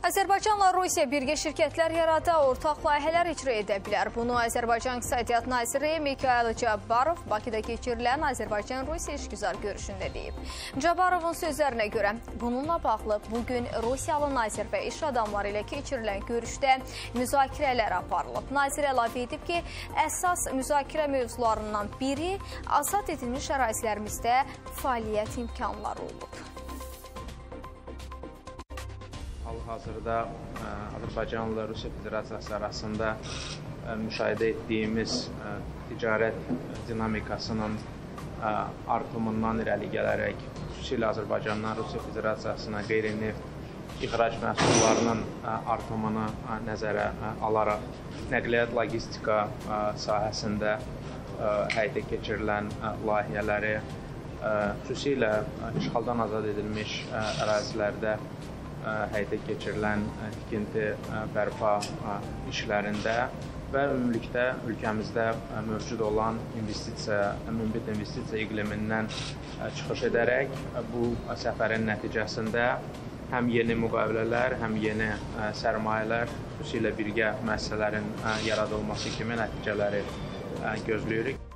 Azərbaycanla Rusiya birgə şirkətlər yarada, ortaq layihələr icra edə bilər. Bunu Azərbaycan İqtisadiyyat Naziri Mikayıl Cabbarov Bakıda keçirilən Azərbaycan-Rusiya işgüzar görüşündə deyib. Cabbarovun sözlərinə görə bununla bağlı bugün Rusiyalı nazir və iş adamları ilə keçirilən görüşdə müzakirələr aparılıb. Nazir əlavə edib ki, əsas müzakirə mövzularından biri azad edilmiş ərazilərimizdə fəaliyyət imkanları olub. Hal-hazırda Azərbaycanla Rusiya Federasiyası arasında müşahidə etdiyimiz ticarət dinamikasının artımından irəli gələrək, xüsusilə Azərbaycandan Rusiya Federasiyasına qeyri-neft ixrac məhsullarının artımını nəzərə alaraq, nəqliyyat logistika sahəsində həyata keçirilən layihələri, xüsusilə işğaldan azad edilmiş ərazilərdə həyata keçirilən tikinti bərpa işlərində və ümumilikdə ölkəmizdə mövcud olan münbit investisiya iqlimindən çıxış edərək bu səfərin nəticəsində həm yeni müqavilələr, həm yeni sərmayələr, xüsusilə birgə müəssisələrin yaradılması kimi nəticələri gözləyirik.